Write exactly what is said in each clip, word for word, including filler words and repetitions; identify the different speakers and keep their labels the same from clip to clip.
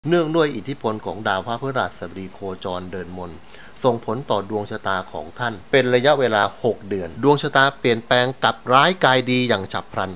Speaker 1: เนื่องด้วยอิทธิพลของดาวพระพฤหัสบดีโคจรเดินมนส่งผลต่อดวงชะตาของท่านเป็นระยะเวลาหกเดือนดวงชะตาเปลี่ยนแปลงกลับร้ายกลายดีอย่างฉับพลัน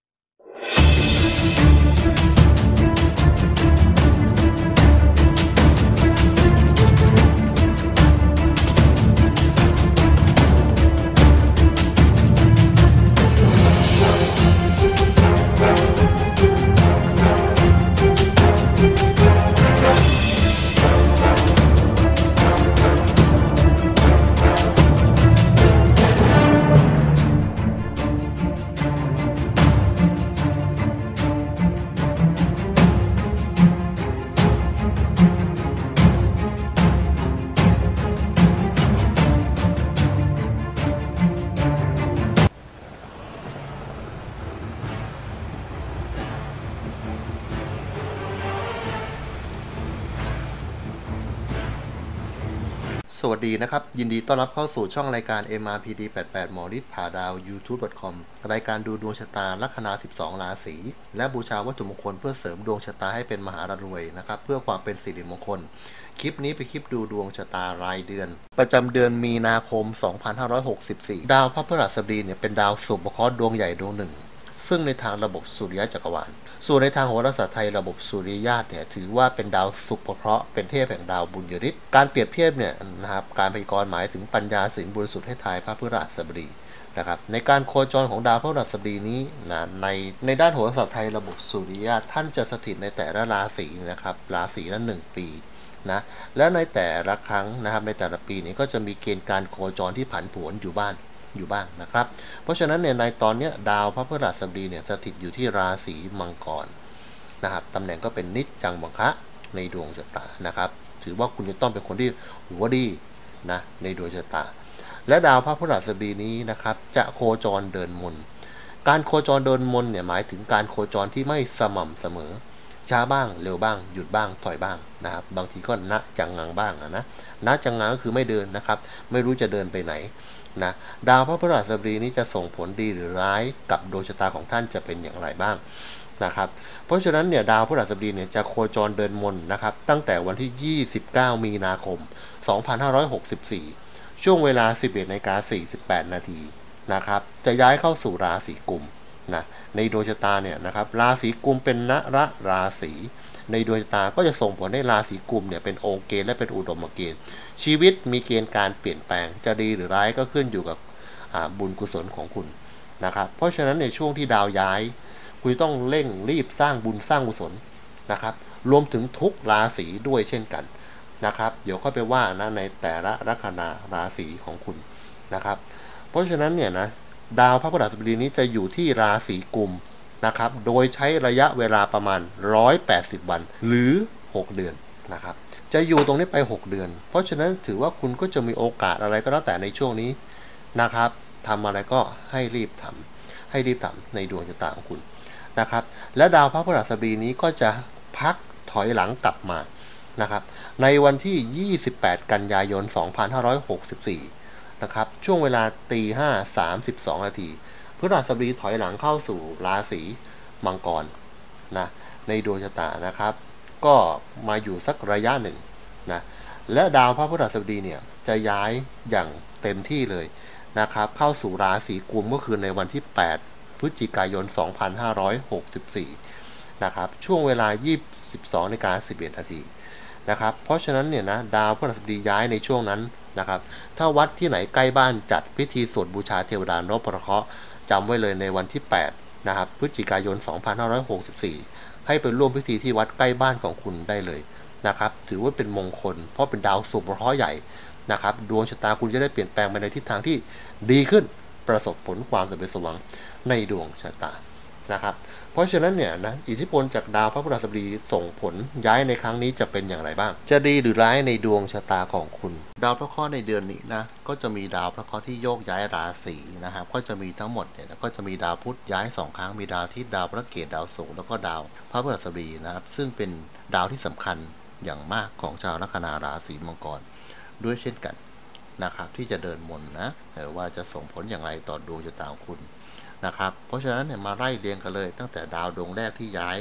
Speaker 1: สวัสดีนะครับยินดีต้อนรับเข้าสู่ช่องรายการ เอ็ม อาร์ พี ดี แปดสิบแปด หมอฤทธิ์ผ่าดาว ยูทูบ ดอท คอม รายการดูดวงชะตาลัคนาสิบสองราศีและบูชาวัตถุมงคลเพื่อเสริมดวงชะตาให้เป็นมหารวยนะครับเพื่อความเป็นสิริมงคลคลิปนี้เป็นคลิปดูดวงชะตารายเดือนประจำเดือนมีนาคมสองพันห้าร้อยหกสิบสี่ดาวพระพฤหัสบดีเนี่ยเป็นดาวสุภเคราะห์ดวงใหญ่ดวงหนึ่งซึ่งในทางระบบสุริยะจักรวาลส่วนในทางโหราศาสตร์ไทยระบบสุริยะเนี่ยถือว่าเป็นดาวสุภเคราะห์เป็นเทพแห่งดาวบุญยริศการเปรียบเทียบเนี่ยนะครับการพยากรณ์หมายถึงปัญญาสินบริสุทธิ์ให้ทายพระพฤหัสบดีนะครับในการโคจรของดาวพฤหัสบดีนี้นะในในด้านโหราศาสตร์ไทยระบบสุริยะท่านจะสถิตในแต่ละราศีนะครับราศีละหนึ่งปีนะและในแต่ละครั้งนะครับในแต่ละปีนี้ก็จะมีเกณฑ์การโคจรที่ผันผวนอยู่บ้านอยู่บ้างนะครับเพราะฉะนั้นเนี่ยในตอนนี้ดาวพระพฤหัสบดีเนี่ยสถิตอยู่ที่ราศีมังกรนะครับตำแหน่งก็เป็นนิจจังมังคะในดวงชะตานะครับถือว่าคุณจะต้องเป็นคนที่หัวดีนะในดวงชะตาและดาวพระพฤหัสบดีนี้นะครับจะโคจรเดินมนการโคจรเดินมนเนี่ยหมายถึงการโคจรที่ไม่สม่ำเสมอช้าบ้างเร็วบ้างหยุดบ้างถอยบ้างนะครับบางทีก็ณจังงังบ้างนะณจังงังก็คือไม่เดินนะครับไม่รู้จะเดินไปไหนนะดาวพระพฤหัสบดีนี้จะส่งผลดีหรือร้ายกับดวงชะตาของท่านจะเป็นอย่างไรบ้างนะครับเพราะฉะนั้นเนี่ยดาวพฤหัสบดีเนี่ยจะโคจรเดินมนนะครับตั้งแต่วันที่ยี่สิบเก้ามีนาคมสองพันห้าร้อยหกสิบสี่ช่วงเวลา สิบเอ็ดนาฬิกาสี่สิบแปดนาทีนะครับจะย้ายเข้าสู่ราศีกุมนะในดวงชะตาเนี่ยนะครับราศีกุมเป็นนรราศีในดวงชะตาก็จะส่งผลให้ราศีกุมเนี่ยเป็นองค์เกณฑ์และเป็นอุดมเกณฑ์ชีวิตมีเกณฑ์การเปลี่ยนแปลงจะดีหรือร้ายก็ขึ้นอยู่กับบุญกุศลของคุณนะครับเพราะฉะนั้นในช่วงที่ดาวย้ายคุณต้องเร่งรีบสร้างบุญสร้างกุศลนะครับรวมถึงทุกราศีด้วยเช่นกันนะครับเดี๋ยวค่อยไปว่านะในแต่ละลัคนาราศีของคุณนะครับเพราะฉะนั้นเนี่ยนะดาวพระพฤหัสบดีนี้จะอยู่ที่ราศีกุมนะครับโดยใช้ระยะเวลาประมาณหนึ่งร้อยแปดสิบวันหรือหกเดือนนะครับจะอยู่ตรงนี้ไปหกเดือนเพราะฉะนั้นถือว่าคุณก็จะมีโอกาสอะไรก็แล้วแต่ในช่วงนี้นะครับทำอะไรก็ให้รีบทำให้รีบทำในดวงชะตาของคุณนะครับและดาวพระพฤหัสบดีนี้ก็จะพักถอยหลังกลับมานะครับในวันที่ยี่สิบแปดกันยายนสองพันห้าร้อยหกสิบสี่นะครับช่วงเวลาตีห้าสามสิบสองนาทีพฤหัสบดีถอยหลังเข้าสู่ราศีมังกรนะในดวงชะตานะครับก็มาอยู่สักระยะหนึ่งนะและดาวพระพฤหัสบดีเนี่ยจะย้ายอย่างเต็มที่เลยนะครับเข้าสู่ราศีกุมเมื่อคืนในวันที่แปดพฤศจิกายนสองพันห้าร้อยหกสิบสี่นะครับช่วงเวลายี่สิบสองนาฬิกาสิบเอ็ดนาทีนะครับเพราะฉะนั้นเนี่ยนะดาวพฤหัสบดีย้ายในช่วงนั้นนะครับถ้าวัดที่ไหนใกล้บ้านจัดพิธีสวดบูชาเทวดานพเคราะห์จำไว้เลยในวันที่แปดนะครับพฤศจิกายนสองพันห้าร้อยหกสิบสี่ให้ไปร่วมพิธีที่วัดใกล้บ้านของคุณได้เลยนะครับถือว่าเป็นมงคลเพราะเป็นดาวสุภเคราะห์ใหญ่นะครับดวงชะตาคุณจะได้เปลี่ยนแปลงไปในทิศทางที่ดีขึ้นประสบผลความสำเร็จสมหวังในดวงชะตานะครับเพราะฉะนั้นเนี่ยนะอิทธิพลจากดาวพระพฤหัสบดีส่งผลย้ายในครั้งนี้จะเป็นอย่างไรบ้างจะดีหรือร้ายในดวงชะตาของคุณดาวพระเคราะห์ในเดือนนี้นะก็จะมีดาวพระเคราะห์ที่โยกย้ายราศีนะครับก็จะมีทั้งหมดเนี่ยก็จะมีดาวพุธย้ายสองครั้งมีดาวที่ดาวพระเกศดาวศุกร์แล้วก็ดาวพระพฤหัสบดีนะครับซึ่งเป็นดาวที่สำคัญอย่างมากของชาวลัคนาราศีมังกรด้วยเช่นกันนะครับที่จะเดินมนนะแต่ว่าจะส่งผลอย่างไรต่อดวงชะตาของคุณนะครับเพราะฉะนั้นเนี่ยมาไล่เรียงกันเลยตั้งแต่ดาวดวงแรกที่ย้าย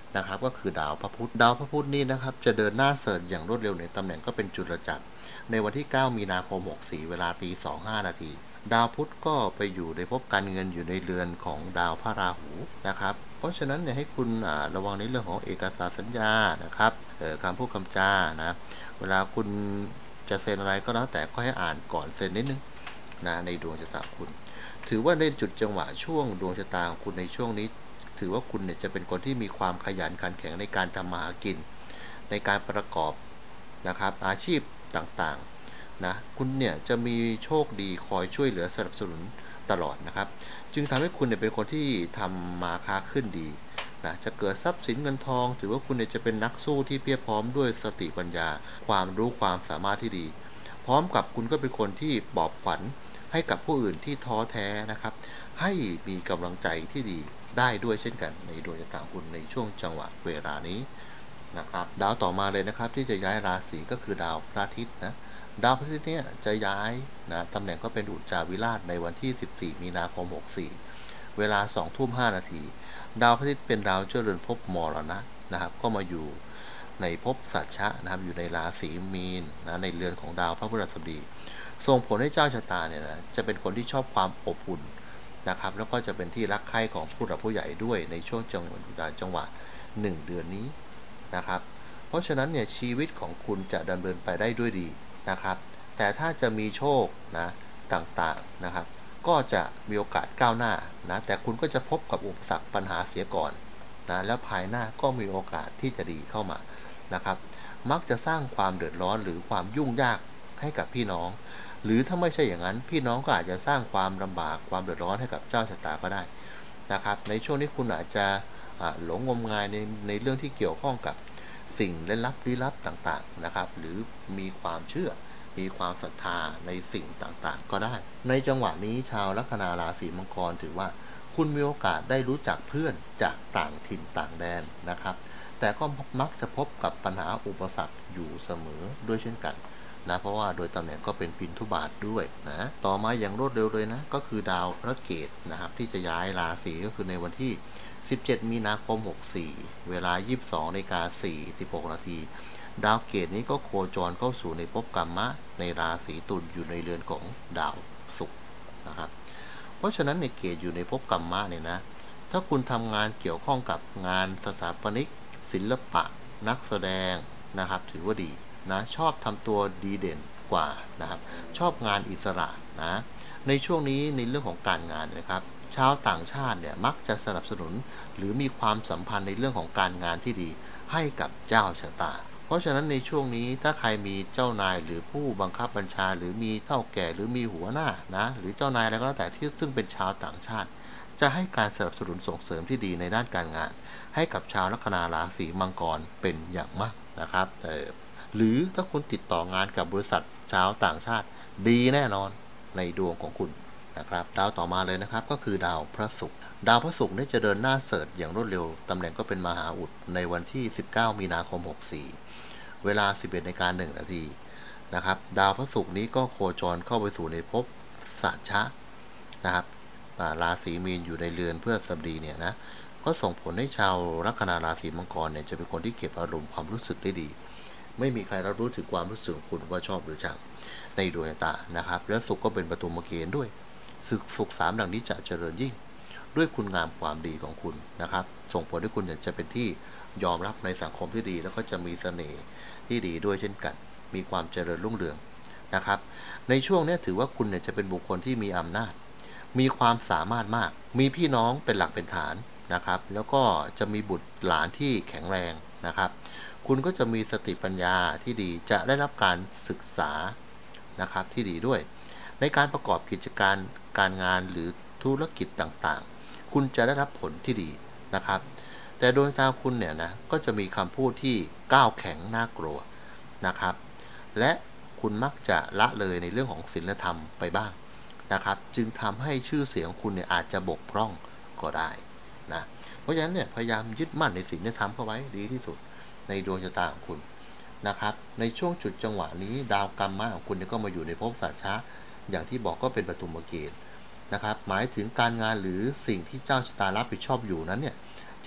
Speaker 1: นะครับก็คือดาวพระพุธดาวพระพุธนี่นะครับจะเดินหน้าเสริฐอย่างรวดเร็วในตำแหน่งก็เป็นจุลจักรในวันที่เก้ามีนาคมหกสี่เวลาตีสองห้านาทีดาวพุธก็ไปอยู่ในภพการเงินอยู่ในเรือนของดาวพระราหูนะครับเพราะฉะนั้นเนี่ยให้คุณระวังในเรื่องของเอกสารสัญญานะครับคำพูดคำจานะเวลาคุณจะเซ็นอะไรก็แล้วแต่ก็ให้อ่านก่อนเซ็นนิดนึงนะในดวงชะตาคุณถือว่าในจุดจังหวะช่วงดวงชะตาของคุณในช่วงนี้ถือว่าคุณเนี่ยจะเป็นคนที่มีความขยันขันแข็งในการทำมาหากินในการประกอบนะครับอาชีพต่างๆนะคุณเนี่ยจะมีโชคดีคอยช่วยเหลือสนับสนุนตลอดนะครับจึงทำให้คุณเนี่ยเป็นคนที่ทำมาค้าขึ้นดีนะจะเกิดทรัพย์สินเงินทองถือว่าคุณเนี่ยจะเป็นนักสู้ที่เพียบพร้อมด้วยสติปัญญาความรู้ความสามารถที่ดีพร้อมกับคุณก็เป็นคนที่ปลอบขวัญให้กับผู้อื่นที่ท้อแท้นะครับให้มีกำลังใจที่ดีได้ด้วยเช่นกันในดวงชะตาคุณในช่วงจังหวะเวลานี้นะครับดาวต่อมาเลยนะครับที่จะย้ายราศีก็คือดาวพระอาทิตย์นะดาวพระอาทิตย์เนี่ยจะย้ายนะตำแหน่งก็เป็นอุจจาวิราชในวันที่สิบสี่มีนาคมหกสี่เวลาสองทุ่มห้านาทีดาวพระอาทิตย์เป็นดาวเจ้าเรือนภพมรณะนะครับก็มาอยู่ในภพสัชชะนะครับอยู่ในราศีมีนนะในเรือนของดาวพระพฤหัสบดีส่งผลให้เจ้าชะตาเนี่ยนะจะเป็นคนที่ชอบความอบอุ่นนะครับแล้วก็จะเป็นที่รักใคร่ของผู้หลักผู้ใหญ่ด้วยในช่วงจังหวะจังหวะหนึ่งเดือนนี้นะครับเพราะฉะนั้นเนี่ยชีวิตของคุณจะดำเนินไปได้ด้วยดีนะครับแต่ถ้าจะมีโชคนะต่างๆนะครับก็จะมีโอกาสก้าวหน้านะแต่คุณก็จะพบกับอุปสรรคปัญหาเสียก่อนนะแล้วภายหน้าก็มีโอกาสที่จะดีเข้ามานะครับมักจะสร้างความเดือดร้อนหรือความยุ่งยากให้กับพี่น้องหรือถ้าไม่ใช่อย่างนั้นพี่น้องก็อาจจะสร้างความลำบากความเดือดร้อนให้กับเจ้าชะตาก็ได้นะครับในช่วงนี้คุณอาจจะหลงงมงายในในเรื่องที่เกี่ยวข้องกับสิ่งเล่นลับลี้ลับต่างๆนะครับหรือมีความเชื่อมีความศรัทธาในสิ่งต่างๆก็ได้ในจังหวะนี้ชาวลัคนาราศีมังกรถือว่าคุณมีโอกาสได้รู้จักเพื่อนจากต่างถิ่นต่างแดนนะครับแต่ก็มักจะพบกับปัญหาอุปสรรคอยู่เสมอด้วยเช่นกันนะเพราะว่าโดยตำแหน่งก็เป็นพินทุบาทด้วยนะต่อมาอย่างรวดเร็วเลยนะก็คือดาวพระเกตนะครับที่จะย้ายราศีก็คือในวันที่สิบเจ็ดมีนาคมหกสี่เวลายี่สิบสองนาฬิกาสี่สิบหกนาทีดาวเกตนี้ก็โคจรเข้าสู่ในภพกรรมะในราศีตุลอยู่ในเรือนของดาวศุกร์นะครับเพราะฉะนั้นในเกตอยู่ในภพกรรมะเนี่ยนะถ้าคุณทำงานเกี่ยวข้องกับงานสถาปนิกศิลปะนักแสดงนะครับถือว่าดีนะชอบทำตัวดีเด่นกว่านะครับชอบงานอิสระนะในช่วงนี้ในเรื่องของการงานนะครับชาวต่างชาติเนี่ยมักจะสนับสนุนหรือมีความสัมพันธ์ในเรื่องของการงานที่ดีให้กับเจ้าชะตาเพราะฉะนั้นในช่วงนี้ถ้าใครมีเจ้านายหรือผู้บังคับบัญชาหรือมีเฒ่าแก่หรือมีหัวหน้านะหรือเจ้านายอะไรก็แล้วแต่ที่ซึ่งเป็นชาวต่างชาติจะให้การสนับสนุนส่งเสริมที่ดีในด้านการงานให้กับชาวลัคนาราศีมังกรเป็นอย่างมากนะครับเออหรือถ้าคุณติดต่องานกับบริษัทชาวต่างชาติดีแน่นอนในดวงของคุณนะครับดาวต่อมาเลยนะครับก็คือดาวพระศุกร์ดาวพระศุกร์นี่จะเดินหน้าเสริฐอย่างรวดเร็วตำแหน่งก็เป็นมหาอุดในวันที่สิบเก้ามีนาคมหกสี่เวลาสิบเอ็ดนาฬิกาหนึ่งนาทีนะครับดาวพระศุกร์นี้ก็โคจรเข้าไปสู่ในภพสัชชะนะครับราศีมีนอยู่ในเรือนเพื่อสัปดีเนี่ยนะก็ส่งผลให้ชาวลัคนาราศีมังกรเนี่ยจะเป็นคนที่เก็บอารมณ์ความรู้สึกได้ดีไม่มีใครรับรู้ถึงความรู้สึกของคุณว่าชอบหรือชังในดวงชะตานะครับและศุกร์ก็เป็นปฐุมเกณฑ์ด้วยศึกศุกร์สามดังนี้จะเจริญยิ่งด้วยคุณงามความดีของคุณนะครับส่งผลให้คุณเนี่ยจะเป็นที่ยอมรับในสังคมที่ดีแล้วก็จะมีเสน่ห์ที่ดีด้วยเช่นกันมีความเจริญรุ่งเรืองนะครับในช่วงนี้ถือว่าคุณเนี่ยจะเป็นบุคคลที่มีอำนาจมีความสามารถมากมีพี่น้องเป็นหลักเป็นฐานนะครับแล้วก็จะมีบุตรหลานที่แข็งแรงนะครับคุณก็จะมีสติปัญญาที่ดีจะได้รับการศึกษานะครับที่ดีด้วยในการประกอบกิจการการงานหรือธุรกิจต่างๆคุณจะได้รับผลที่ดีนะครับแต่โดยทางคุณเนี่ยนะก็จะมีคำพูดที่ก้าวแข็งน่ากลัวนะครับและคุณมักจะละเลยในเรื่องของศีลธรรมไปบ้างนะครับจึงทำให้ชื่อเสียงคุณเนี่ยอาจจะบกพร่องก็ได้นะเพราะฉะนั้นเนี่ยพยายามยึดมั่นในศีลธรรมเข้าไว้ดีที่สุดในดวงชะตาของคุณนะครับในช่วงจุดจังหวะนี้ดาวกรรมะของคุณก็มาอยู่ในภพสัชชะอย่างที่บอกก็เป็นปฐุมเกณฑ์นะครับหมายถึงการงานหรือสิ่งที่เจ้าชะตารับผิดชอบอยู่นั้นเนี่ย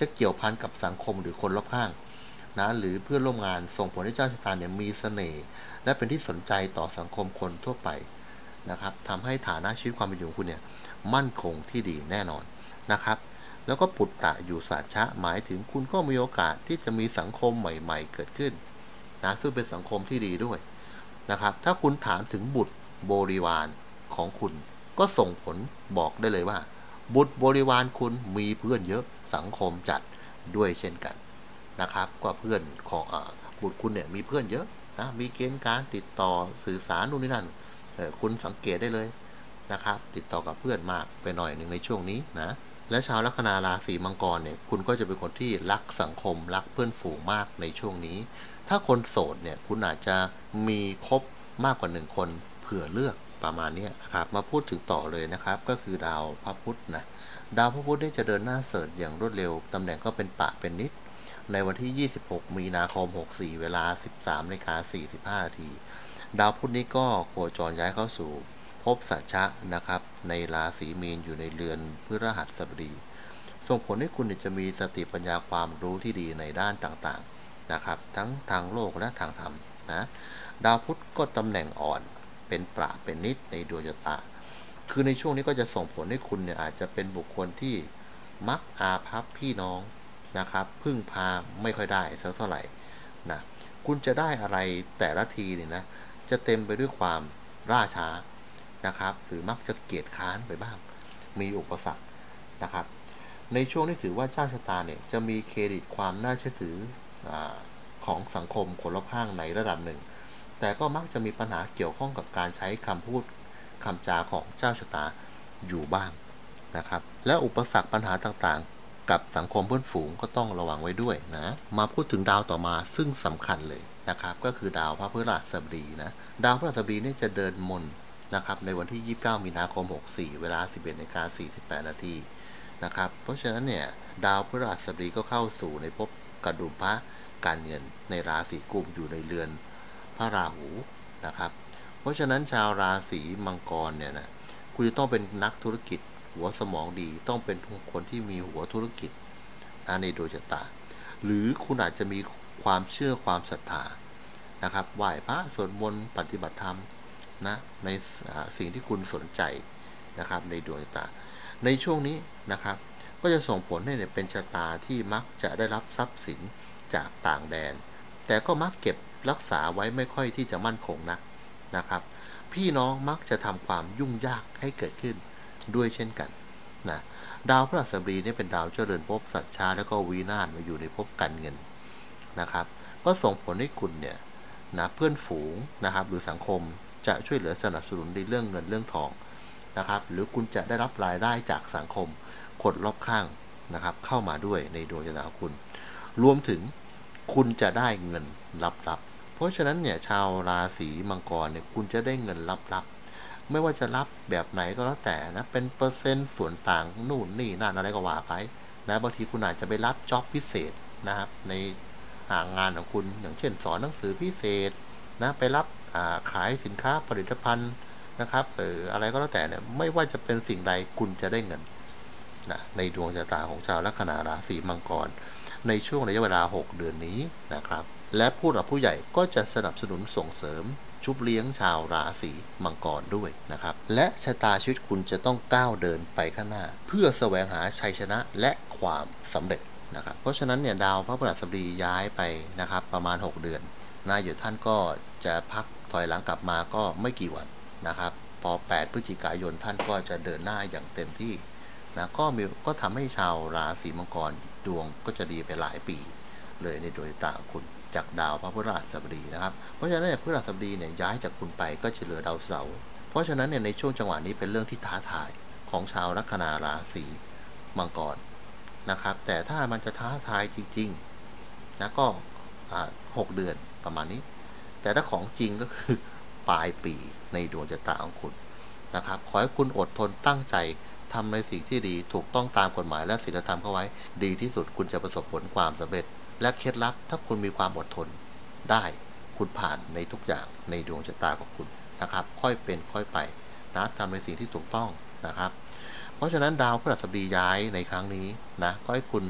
Speaker 1: จะเกี่ยวพันกับสังคมหรือคนรอบข้างนะหรือเพื่อนร่วมงานส่งผลให้เจ้าชะตาเนี่ยมีเสน่ห์และเป็นที่สนใจต่อสังคมคนทั่วไปนะครับทำให้ฐานะชีวิตความเป็นอยู่ของคุณเนี่ยมั่นคงที่ดีแน่นอนนะครับแล้วก็ปุตตะอยู่สัจฉะหมายถึงคุณก็มีโอกาสที่จะมีสังคมใหม่ๆเกิดขึ้นนะซึ่งเป็นสังคมที่ดีด้วยนะครับถ้าคุณถามถึงบุตรบริวารของคุณก็ส่งผลบอกได้เลยว่าบุตรบริวารคุณมีเพื่อนเยอะสังคมจัดด้วยเช่นกันนะครับก็เพื่อนของอบุตรคุณเนี่ยมีเพื่อนเยอะนะมีเกณฑ์การติดต่อสื่อสารนู่นนี่นั่นคุณสังเกตได้เลยนะครับติดต่อกับเพื่อนมากไปหน่อยหนึ่งในช่วงนี้นะและชาวลัคนาราศีมังกรเนี่ยคุณก็จะเป็นคนที่รักสังคมรักเพื่อนฝูงมากในช่วงนี้ถ้าคนโสดเนี่ยคุณอาจจะมีคบมากกว่าหนึ่งคนเผื่อเลือกประมาณนี้นะครับมาพูดถึงต่อเลยนะครับก็คือดาวพระพุธนะดาวพระพุธนี่จะเดินหน้าเสริฐอย่างรวดเร็วตำแหน่งก็เป็นปะเป็นนิดในวันที่ยี่สิบหกมีนาคมหกสี่เวลา สิบสามนาฬิกาสี่สิบห้านาทีดาวพุธนี้ก็โคจรย้ายเข้าสู่ภพสัจฉะนะครับในราศีมีนอยู่ในเรือนพฤหัสบดีส่งผลให้คุณจะมีสติปัญญาความรู้ที่ดีในด้านต่างๆนะครับทั้งทางโลกและทางธรรมนะดาวพุธก็ตำแหน่งอ่อนเป็นประเป็นนิดในดวงชะตาคือในช่วงนี้ก็จะส่งผลให้คุณเนี่ยอาจจะเป็นบุคคลที่มักอาภัพพี่น้องนะครับพึ่งพาไม่ค่อยได้สักเท่าไหร่นะคุณจะได้อะไรแต่ละทีเนี่ยนะจะเต็มไปด้วยความล่าช้านะครับหรือมักจะเกียจค้านไปบ้างมีอุปสรรคนะครับในช่วงนี้ถือว่าเจ้าชะตาเนี่ยจะมีเครดิตความน่าเชื่อถือของสังคมคนรอบข้างในระดับหนึ่งแต่ก็มักจะมีปัญหาเกี่ยวข้องกับการใช้คำพูดคำจาของเจ้าชะตาอยู่บ้างนะครับและอุปสรรคปัญหาต่างๆกับสังคมเพื่อนฝูงก็ต้องระวังไว้ด้วยนะมาพูดถึงดาวต่อมาซึ่งสำคัญเลยนะครับก็คือดาวพระพฤหัสบดีนะดาวพฤหัสบดีนี่จะเดินมนนะครับในวันที่ยี่สิบเก้ามีนาคมหกสี่เวลา สิบเอ็ดนาฬิกาสี่สิบแปดนาทีนะครับเพราะฉะนั้นเนี่ยดาวพฤหัสบดีก็เข้าสู่ในภพกระดุมพระการเงินในราศีกุมอยู่ในเรือนพระราหูนะครับเพราะฉะนั้นชาวราศีมังกรเนี่ยนะคุณจะต้องเป็นนักธุรกิจหัวสมองดีต้องเป็นคนที่มีหัวธุรกิจนะในดวงชะตาหรือคุณอาจจะมีความเชื่อความศรัทธานะครับไหว้พระสวดมนต์ปฏิบัติธรรมนะในสิ่งที่คุณสนใจนะครับในดวงชะตาในช่วงนี้นะครับก็จะส่งผลให้เป็นชะตาที่มักจะได้รับทรัพย์สินจากต่างแดนแต่ก็มักเก็บรักษาไว้ไม่ค่อยที่จะมั่นคงนักนะครับพี่น้องมักจะทำความยุ่งยากให้เกิดขึ้นด้วยเช่นกันนะดาวพฤหัสบดีนี่เป็นดาวเจริญภพสัจฉะแล้วก็วินาศมาอยู่ในภพการเงินนะครับก็ส่งผลให้คุณเนี่ยนะเพื่อนฝูงนะครับหรือสังคมจะช่วยเหลือสนับสนุนในเรื่องเงินเรื่องทองนะครับหรือคุณจะได้รับรายได้จากสังคมคนรอบข้างนะครับเข้ามาด้วยในดวงชะตาของคุณรวมถึงคุณจะได้เงินลับๆเพราะฉะนั้นเนี่ยชาวราศีมังกรเนี่ยคุณจะได้เงินลับๆไม่ว่าจะรับแบบไหนก็แล้วแต่นะเป็นเปอร์เซ็นต์ส่วนต่างนู่นนี่นั่นอะไรก็ว่าไปนะบางทีคุณอาจจะไปรับจ็อบพิเศษนะครับในหางานของคุณอย่างเช่นสอนหนังสือพิเศษนะไปรับขายสินค้าผลิตภัณฑ์นะครับเอออะไรก็แล้วแต่เนี่ยไม่ว่าจะเป็นสิ่งใดคุณจะได้เงินนะในดวงชะตาของชาวลัคนาราศีมังกรในช่วงระยะเวลาหกเดือนนี้นะครับและผู้หลักผู้ใหญ่ก็จะสนับสนุนส่งเสริมชุบเลี้ยงชาวราศีมังกรด้วยนะครับและชะตาชีวิตคุณจะต้องก้าวเดินไปข้างหน้าเพื่อแสวงหาชัยชนะและความสำเร็จนะครับเพราะฉะนั้นเนี่ยดาวพระพฤหัสบดีย้ายไปนะครับประมาณหกเดือนนะอยู่ท่านก็จะพักถอยหลังกลับมาก็ไม่กี่วันนะครับพอแปดพฤศจิกายนท่านก็จะเดินหน้าอย่างเต็มที่นะก็มีก็ทำให้ชาวราศีมังกรดวงก็จะดีไปหลายปีเลยในดวงชะตาของคุณจากดาวพระพฤหัสบดีนะครับเพราะฉะนั้นเนี่ยพฤหัสบดีเนี่ยย้ายจากคุณไปก็จะเหลือดาวเสาร์เพราะฉะนั้นเนี่ยในช่วงจังหวะนี้เป็นเรื่องที่ท้าทายของชาวลัคนาราศีมังกรนะครับแต่ถ้ามันจะท้าทายจริงๆนะก็หกเดือนประมาณนี้แต่ถ้าของจริงก็คือปลายปีในดวงชะตาของคุณนะครับขอให้คุณอดทนตั้งใจทำในสิ่งที่ดีถูกต้องตามกฎหมายและศีลธรรมเข้าไว้ดีที่สุดคุณจะประสบผลความสำเร็จและเคล็ดลับถ้าคุณมีความอดทนได้คุณผ่านในทุกอย่างในดวงชะตาของคุณนะครับค่อยเป็นค่อยไปนะทำในสิ่งที่ถูกต้องนะครับเพราะฉะนั้นดาวพฤหัสบดีย้ายในครั้งนี้นะก็ให้คุณ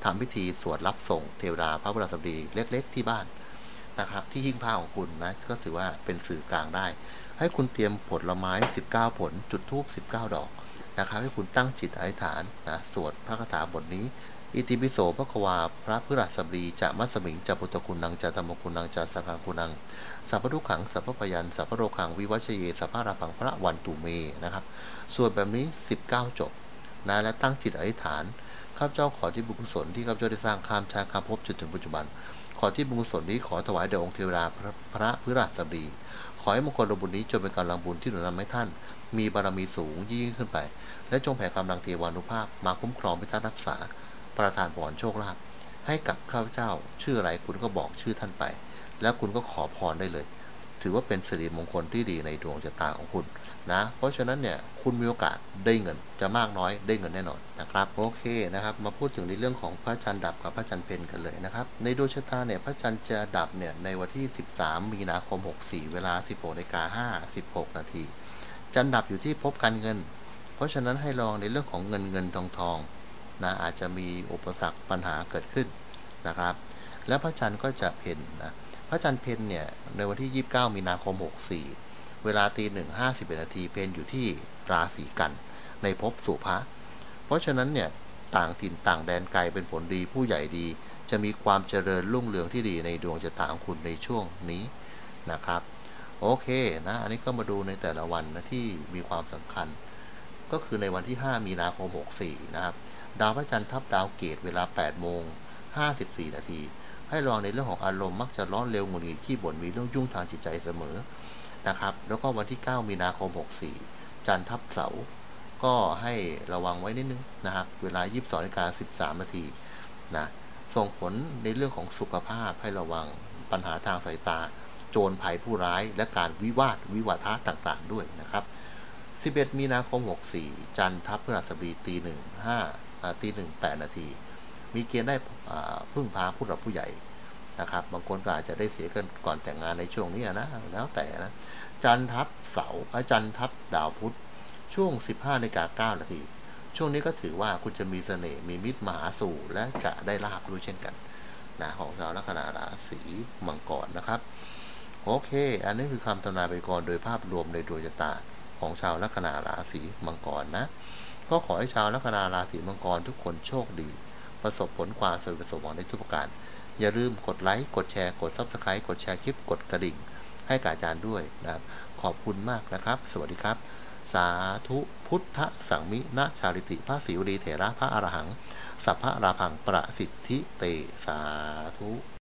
Speaker 1: ทำพิธีสวดรับส่งเทวดาพระพฤหัสบดีเล็กๆที่บ้านนะครับที่หิ้งผ้าของคุณนะก็ถือว่าเป็นสื่อกลางได้ให้คุณเตรียมผลไม้สิบเก้าผลจุดธูปสิบเก้าดอกนะครับให้คุณตั้งจิตอธิษฐานนะสวดพระคาถาบทนี้อิติปิโสภควาพระพฤหัสบดีจะมัสมิงจะปุตตคุณังจะธรรมคุณังจะสังฆคุณังสัพพทุกขังสัพพพยัญสัพพโรขังวิวัชเยสัพพะราพังพระวันตุเมนะครับสวดแบบนี้สิบเก้าจบนะและตั้งจิตอธิษฐานข้าพเจ้าขอที่บุญกุศลที่ข้าพเจ้าได้สร้างข้ามชาติข้ามภพจนถึงปัจจุบันขอที่บุญกุศลนี้ขอถวายแด่องค์เทวดาพระพฤหัสบดีขอให้มงคลบุญนี้จงเป็นกำลังบุญที่หนุนนำให้ท่านมีบารมีสูงยิ่งขึ้นไปและจงแผ่กำลังเทวานุภาพมาคุ้มครองพิทักษ์รักษาประทานพรโชคลาภให้กับข้าพเจ้าชื่ออะไรคุณก็บอกชื่อท่านไปแล้วคุณก็ขอพรได้เลยถือว่าเป็นสิริมงคลที่ดีในดวงชะตาของคุณนะเพราะฉะนั้นเนี่ยคุณมีโอกาสได้เงินจะมากน้อยได้เงินแน่นอนนะครับโอเคนะครับมาพูดถึงในเรื่องของพระจันทร์ดับกับพระจันทร์เพ็ญกันเลยนะครับในดวงชะตาเนี่ยพระจันทร์จะดับเนี่ยในวันที่สิบสามมีนาคมหกสี่เวลา สิบหกนาฬิกาห้าสิบหกนาทีจันทร์ดับอยู่ที่ภพการเงินเพราะฉะนั้นให้ลองในเรื่องของเงินเงินทองทองนะอาจจะมีอุปสรรคปัญหาเกิดขึ้นนะครับและพระจันทร์ก็จะเพ็ญนะพระจันทร์เพ็ญเนี่ยในวันที่ยี่สิบเก้ามีนาคมหกสี่เวลาตีหนึ่งห้าสิบเอ็ดนาทีเพ็ญอยู่ที่ราศีกันในภพสุภะเพราะฉะนั้นเนี่ยต่างถิ่นต่างแดนไกลเป็นผลดีผู้ใหญ่ดีจะมีความเจริญรุ่งเรืองที่ดีในดวงชะตาของคุณในช่วงนี้นะครับโอเคนะอันนี้ก็มาดูในแต่ละวันนะที่มีความสำคัญก็คือในวันที่ห้ามีนาคมหกสี่นะครับดาวพระจันทร์ทับดาวเกตเวลาแปดโมงห้าสิบสี่นาทีให้ลองในเรื่องของอารมณ์มักจะร้อนเร็วหงุดหงิดขี้บ่นมีเรื่องยุ่งทางจิตใจเสมอนะครับแล้วก็วันที่เก้ามีนาคมหกสี่จันทร์ทับเสาร์ก็ให้ระวังไว้นิดนึงนะครับเวลา ยี่สิบสองนาฬิกาสิบสาม นาทีนะส่งผลในเรื่องของสุขภาพให้ระวังปัญหาทางสายตาโจรภัยผู้ร้ายและการวิวาทวิวาทะต่างๆด้วยนะครับสิบเอ็ดมีนาคมหกสี่จันทร์ทับพฤหัสบดีตีหนึ่งห้าตีหนึ่งแปดนาทีมีเกณฑ์ได้พึ่งพาผู้หลักผู้ใหญ่นะครับบางคนก็อาจจะได้เสียกันก่อนแต่งงานในช่วงนี้นะแล้วแต่นะจันทร์ทับเสาร์จันทร์ทับดาวพุธช่วง สิบห้านาฬิกาเก้านาทีช่วงนี้ก็ถือว่าคุณจะมีเสน่ห์มีมิตรมหาสู่และจะได้ลาภด้วยเช่นกันนะของชาวลัคนาราศีมังกรนะครับโอเคอันนี้คือคำทำนายไปก่อนโดยภาพรวมในดวงชะตาของชาวลัคนาราศีมังกรนะก็ขอให้ชาวลัคนาราศีมังกรทุกคนโชคดีประสบผลความสำเร็จประสบหวังในทุกประการอย่าลืมกดไลค์กดแชร์กด ซับสไครบ์ กดแชร์คลิปกดกระดิ่งให้กับอาจารย์ด้วยนะครับขอบคุณมากนะครับสวัสดีครับสาธุพุทธสังมินะชาลิติพระศิวลีเถระพระอรหังสัพพะราพังประสิทธิเตสาธุ